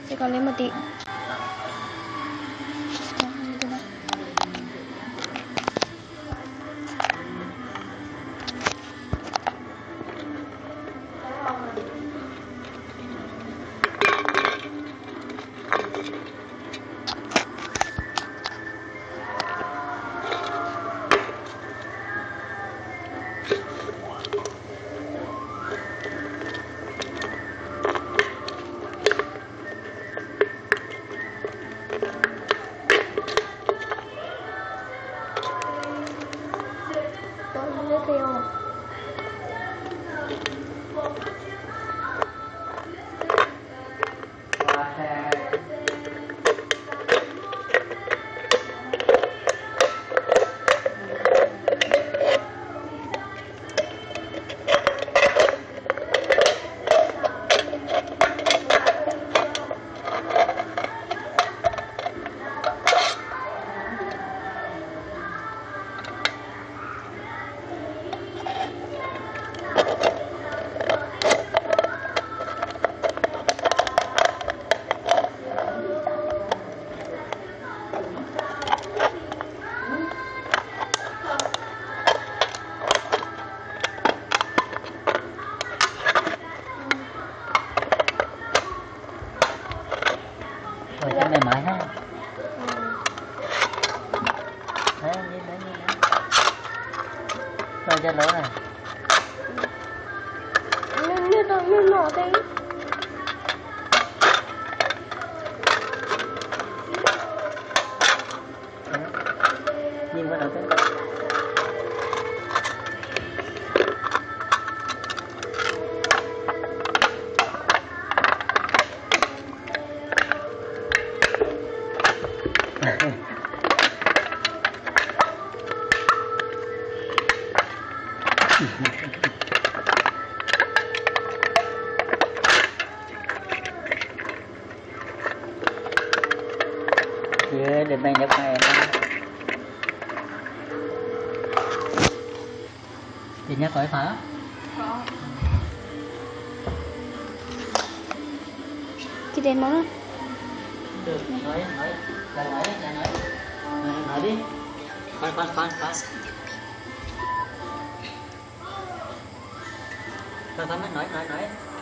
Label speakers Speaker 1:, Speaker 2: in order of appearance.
Speaker 1: Chỉ còn lên một tí.
Speaker 2: Rồi cho mềm mại ha. Đấy, như đấy. Rồi cho lỗ này.
Speaker 1: Như nổ đấy.
Speaker 2: Nhìn vào đầu tiên. Chưa được đang nhập này thì nhắc hỏi phá
Speaker 1: Chị đến món không?
Speaker 2: được nói nói đi khoan khoan nói